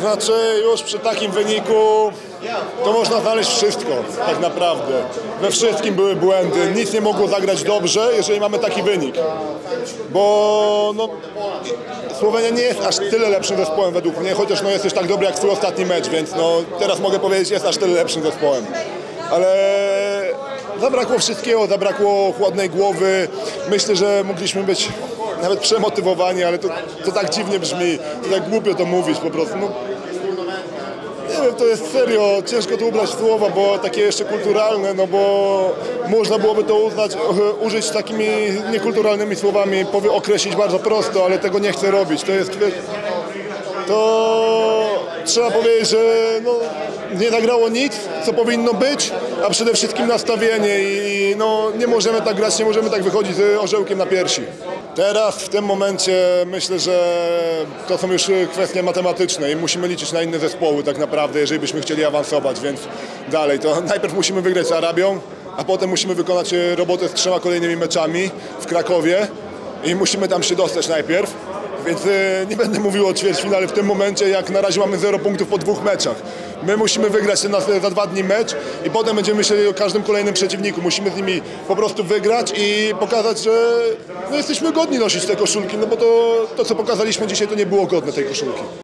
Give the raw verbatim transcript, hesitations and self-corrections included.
Znaczy już przy takim wyniku to można znaleźć wszystko, tak naprawdę. We wszystkim były błędy, nic nie mogło zagrać dobrze, jeżeli mamy taki wynik. Bo no, Słowenia nie jest aż tyle lepszym zespołem według mnie, chociaż no, jest już tak dobry jak swój ostatni mecz, więc no, teraz mogę powiedzieć, jest aż tyle lepszym zespołem. Ale zabrakło wszystkiego, zabrakło chłodnej głowy. Myślę, że mogliśmy być nawet przemotywowani, ale to, to tak dziwnie brzmi, to tak głupio to mówić po prostu. No, nie wiem, to jest serio, ciężko tu ubrać słowa, bo takie jeszcze kulturalne, no bo można byłoby to uznać, użyć takimi niekulturalnymi słowami, powie, określić bardzo prosto, ale tego nie chcę robić. To jest, to trzeba powiedzieć, że no, nie zagrało nic, co powinno być, a przede wszystkim nastawienie i no, nie możemy tak grać, nie możemy tak wychodzić z orzełkiem na piersi. Teraz w tym momencie myślę, że to są już kwestie matematyczne i musimy liczyć na inne zespoły tak naprawdę, jeżeli byśmy chcieli awansować, więc dalej to najpierw musimy wygrać z Arabią, a potem musimy wykonać robotę z trzema kolejnymi meczami w Krakowie i musimy tam się dostać najpierw. Więc nie będę mówił o ćwierćfinale w tym momencie, jak na razie mamy zero punktów po dwóch meczach. My musimy wygrać ten za dwa dni mecz i potem będziemy myśleli o każdym kolejnym przeciwniku. Musimy z nimi po prostu wygrać i pokazać, że no, jesteśmy godni nosić te koszulki, no bo to, to co pokazaliśmy dzisiaj, to nie było godne tej koszulki.